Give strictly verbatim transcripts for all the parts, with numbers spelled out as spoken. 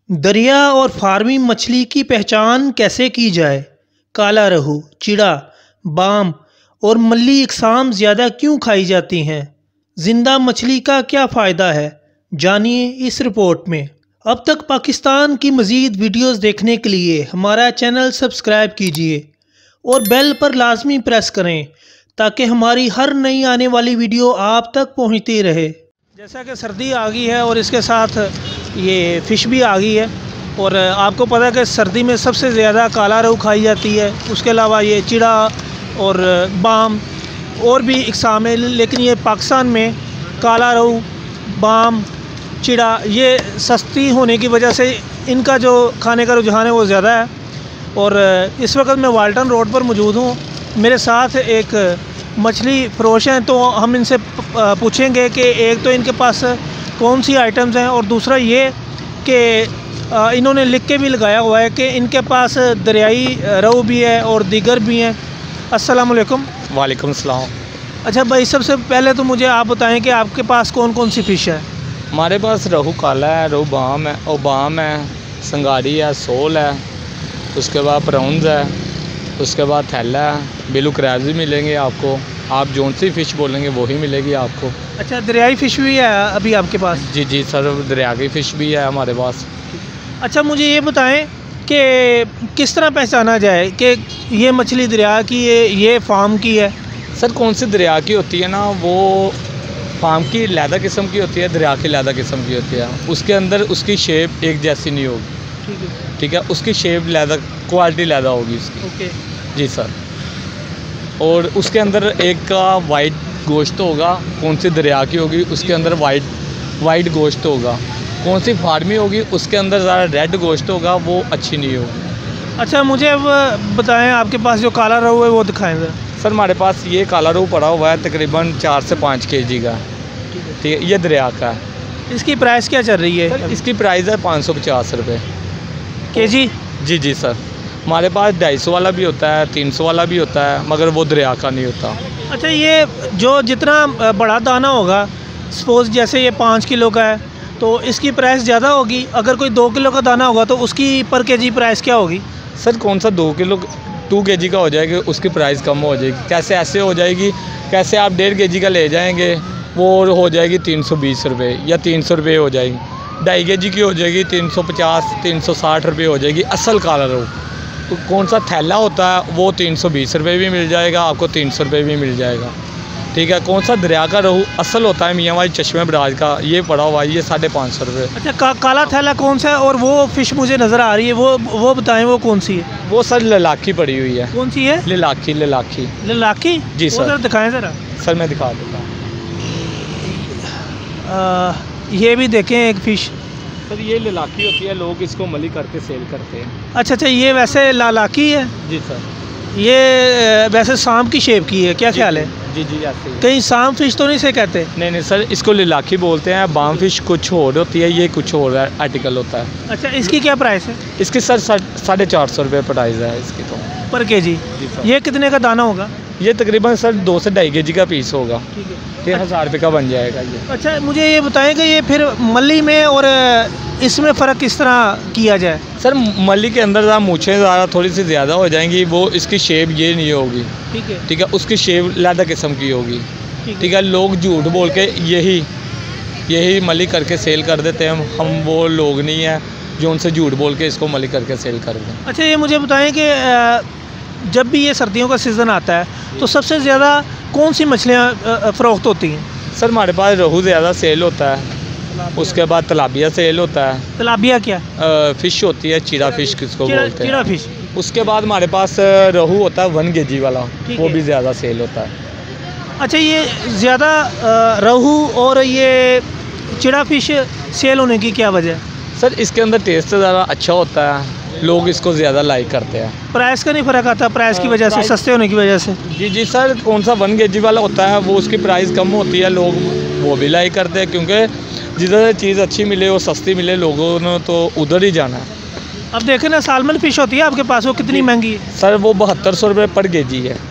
दरिया और फार्मिंग मछली की पहचान कैसे की जाए? काला रहू, चिड़ा, बाम और मल्ली इकसाम ज़्यादा क्यों खाई जाती हैं? जिंदा मछली का क्या फ़ायदा है? जानिए इस रिपोर्ट में। अब तक पाकिस्तान की मज़ीद वीडियोस देखने के लिए हमारा चैनल सब्सक्राइब कीजिए और बेल पर लाजमी प्रेस करें ताकि हमारी हर नई आने वाली वीडियो आप तक पहुंचती रहे। जैसा कि सर्दी आ गई है और इसके साथ ये फ़िश भी आ गई है, और आपको पता है कि सर्दी में सबसे ज़्यादा काला रहू खाई जाती है। उसके अलावा ये चिड़ा और बाम और भी इकसाम है, लेकिन ये पाकिस्तान में काला रहू, बाम, चिड़ा ये सस्ती होने की वजह से इनका जो खाने का रुझान है वो ज़्यादा है। और इस वक्त मैं वाल्टन रोड पर मौजूद हूँ। मेरे साथ एक मछली फ़रोश हैं, तो हम इनसे पूछेंगे कि एक तो इनके पास कौन सी आइटम्स हैं, और दूसरा ये कि इन्होंने लिख के भी लगाया हुआ है कि इनके पास दरियाई रहू भी है और दीगर भी हैं। अस्सलाम वालेकुम। वालेकुम सलाम। अच्छा भाई, सबसे पहले तो मुझे आप बताएं कि आपके पास कौन कौन सी फ़िश है? हमारे पास रहू काला है, रहू बाम है, और बाम है, संगारी है, सोल है, उसके बाद प्राउंस है, उसके बाद थैला है, बिलू क्रैब्स भी मिलेंगे आपको। आप जोन सी फ़िश बोलेंगे वही मिलेगी आपको। अच्छा, दरियाई फ़िश भी है अभी आपके पास? जी जी सर, दरिया की फ़िश भी है हमारे पास। अच्छा, मुझे ये बताएं कि किस तरह पहचाना जाए कि ये मछली दरिया की है, ये फार्म की है? सर कौन सी दरिया की होती है ना, वो फार्म की लैदा किस्म की होती है, दरिया की लैदा किस्म की होती है। उसके अंदर उसकी शेप एक जैसी नहीं होगी। ठीक है ठीक है, उसकी शेप लैदा, क्वालिटी लैदा होगी उसकी। ओके जी सर। और उसके अंदर एक का वाइट गोश्त होगा, कौन सी दरिया की होगी उसके अंदर वाइट वाइट गोश्त होगा। कौन सी फार्मी होगी उसके अंदर ज़्यादा रेड गोश्त होगा, वो अच्छी नहीं होगी। अच्छा, मुझे अब बताएं आपके पास जो काला रहू है वो दिखाएं ज़रा। सर हमारे पास ये काला रहू पड़ा हुआ है, तकरीबन चार से पाँच के जी का। ठीक है, ये दरिया का है। इसकी प्राइस क्या चल रही है? सर इसकी प्राइस है पाँच सौ पचास रुपये के जी? जी जी सर। हमारे पास ढाई सौ वाला भी होता है, तीन सौ वाला भी होता है, मगर वो दरिया का नहीं होता। अच्छा, ये जो जितना बड़ा दाना होगा, सपोज़ जैसे ये पाँच किलो का है तो इसकी प्राइस ज़्यादा होगी। अगर कोई दो किलो का दाना होगा तो उसकी पर केजी प्राइस क्या होगी? सर कौन सा दो किलो टू के जी का हो जाएगा उसकी प्राइस कम हो जाएगी। कैसे ऐसे हो जाएगी, कैसे आप डेढ़ के जी का ले जाएंगे वो हो जाएगी तीन सौ बीस रुपये या तीन सौ रुपये हो जाएगी। ढाई के जी की हो जाएगी तीन सौ पचास तीन सौ साठ रुपये हो जाएगी असल काला रहू। तो कौन सा थैला होता है वो तीन सौ बीस रुपये भी मिल जाएगा आपको, तीन सौ रुपये भी मिल जाएगा। ठीक है, कौन सा दरिया का रहू असल होता है मियाँ वाली चश्मे बराज का, ये पड़ा हुआ है, ये साढ़े पाँच सौ रुपये। अच्छा, का, काला थैला कौन सा है? और वो फ़िश मुझे नज़र आ रही है, वो वो बताएं वो कौन सी है? वो सर ललाकी पड़ी हुई है। कौन सी है? ललाकी ललाकी लाखी? जी सर। दिखाएं ज़रा। सर मैं दिखा देता हूँ। ये भी देखें एक फ़िश। सर ये ललाकी होती है, लोग इसको मली करके सेल करते हैं। अच्छा अच्छा, ये वैसे लालाकी है? जी सर। ये वैसे सांप की शेप की है, क्या ख्याल है? जी जी ऐसे ही। कहीं सांप फिश तो नहीं से कहते? नहीं नहीं सर, इसको ललाकी बोलते हैं। बाम फिश कुछ और होती है, ये कुछ और आर्टिकल होता है। अच्छा, इसकी क्या प्राइस है? इसकी सर साढ़े चार सौ रुपये प्राइस है इसकी तो पर के जी। जी सर। ये कितने का दाना होगा? ये तकरीबन सर दो से ढाई के जी का पीस होगा। ठीक है, ये हज़ार रुपये का बन जाएगा ये। अच्छा, मुझे ये बताएं कि ये फिर मल्ली में और इसमें फ़र्क किस तरह किया जाए? सर मल्ली के अंदर ज़रा मूछें ज़रा थोड़ी सी ज़्यादा हो जाएंगी, वो इसकी शेप ये नहीं होगी। ठीक है ठीक है, उसकी शेप लैदा किस्म की होगी। ठीक है, लोग झूठ बोल के यही यही मली करके सेल कर देते हैं। हम वो लोग नहीं हैं जो उनसे झूठ बोल के इसको मली करके सेल कर दें। अच्छा, ये मुझे बताएं कि जब भी ये सर्दियों का सीज़न आता है तो सबसे ज़्यादा कौन सी मछलियाँ फ़रोख्त होती हैं? सर हमारे पास रोहू ज़्यादा सेल होता है, उसके बाद तलाबिया सेल होता है। तलाबिया क्या? फ़िश होती है, चीड़ा फ़िश किसको बोलते हैं। चीड़ा फ़िश। उसके बाद हमारे पास रोहू होता है वन के जी वाला, वो भी ज़्यादा सेल होता है। अच्छा, ये ज़्यादा रोहू और ये चिड़ा फ़िश सेल होने की क्या वजह है? सर इसके अंदर टेस्ट ज़्यादा अच्छा होता है, लोग इसको ज़्यादा लाइक करते हैं। प्राइस का नहीं फ़र्क आता? प्राइस की वजह से, सस्ते होने की वजह से? जी जी सर, कौन सा वन के जी वाला होता है वो उसकी प्राइस कम होती है, लोग वो भी लाइक करते हैं, क्योंकि जिधर चीज़ अच्छी मिले और सस्ती मिले लोगों ने तो उधर ही जाना है। अब देखें ना, सालमन फ़िश होती है आपके पास, वो कितनी महंगी है? सर वो बहत्तर सौ रुपये पर के जी है।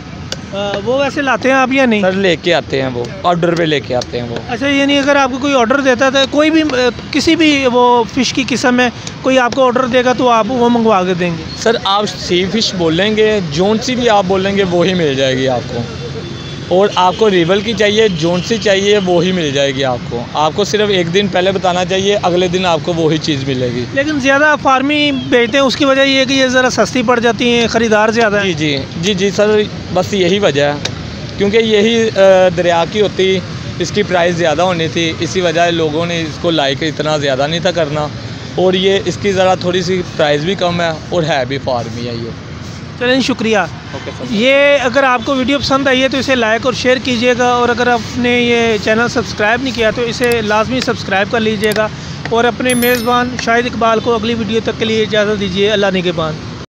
वो वैसे लाते हैं आप या नहीं? सर लेके आते हैं, वो ऑर्डर पे लेके आते हैं वो। अच्छा, यानी अगर आपको कोई ऑर्डर देता था, कोई भी अ, किसी भी वो फ़िश की किस्म है, कोई आपको ऑर्डर देगा तो आप वो मंगवा के देंगे? सर आप सी फिश बोलेंगे, जोन सी भी आप बोलेंगे वो ही मिल जाएगी आपको। और आपको रिवल की चाहिए, जोन सी चाहिए, वो ही मिल जाएगी आपको। आपको सिर्फ एक दिन पहले बताना चाहिए, अगले दिन आपको वही चीज़ मिलेगी। लेकिन ज़्यादा फार्मी बेचते हैं, उसकी वजह ये है कि ये ज़रा सस्ती पड़ जाती हैं, ख़रीदार ज़्यादा जी है। जी जी जी सर, बस यही वजह है, क्योंकि यही अ, दरिया की होती, इसकी प्राइस ज़्यादा होनी थी, इसी वजह लोगों ने इसको लाइक इतना ज़्यादा नहीं था करना। और ये इसकी ज़रा थोड़ी सी प्राइस भी कम है और है भी फार्मी है ये। चलें, शुक्रिया। Okay sir. ये अगर आपको वीडियो पसंद आई है तो इसे लाइक और शेयर कीजिएगा, और अगर आपने ये चैनल सब्सक्राइब नहीं किया तो इसे लाजमी सब्सक्राइब कर लीजिएगा, और अपने मेज़बान शाहिद इकबाल को अगली वीडियो तक के लिए इजाज़त दीजिए। अल्लाह निगहबान।